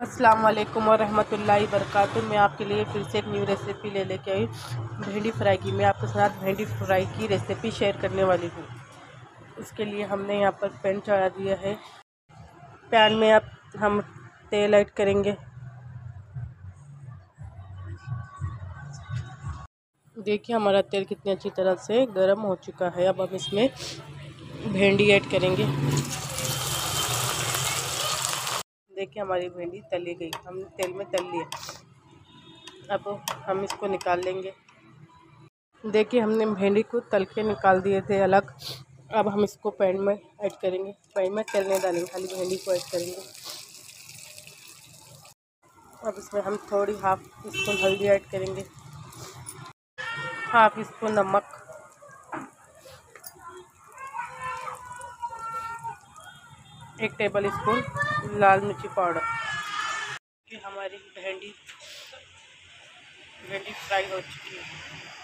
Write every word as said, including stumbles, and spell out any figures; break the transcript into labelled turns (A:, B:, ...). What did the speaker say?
A: अस्सलाम वालेकुम और रहमतुल्लाहि बरकातुहू। मैं आपके लिए फिर से एक न्यू रेसिपी ले लेके आई भिंडी फ्राई की। मैं आपके साथ भिंडी फ्राई की रेसिपी शेयर करने वाली हूँ। उसके लिए हमने यहाँ पर पैन चढ़ा दिया है। पैन में अब हम तेल ऐड करेंगे। देखिए हमारा तेल कितनी अच्छी तरह से गर्म हो चुका है। अब हम इसमें भिंडी ऐड करेंगे। देखिए हमारी भिंडी तली गई, हमने तेल में तल लिया। अब हम इसको निकाल लेंगे। देखिए हमने भिंडी को तल के निकाल दिए थे अलग। अब हम इसको पैन में ऐड करेंगे। पैन में तेल नहीं डालेंगे, खाली भिंडी को ऐड करेंगे। अब इसमें हम थोड़ी हाफ स्पून हल्दी ऐड करेंगे, हाफ स्पून नमक, एक टेबल स्पून लाल मिर्ची पाउडर। कि हमारी भिंडी भिंडी फ्राई हो चुकी है।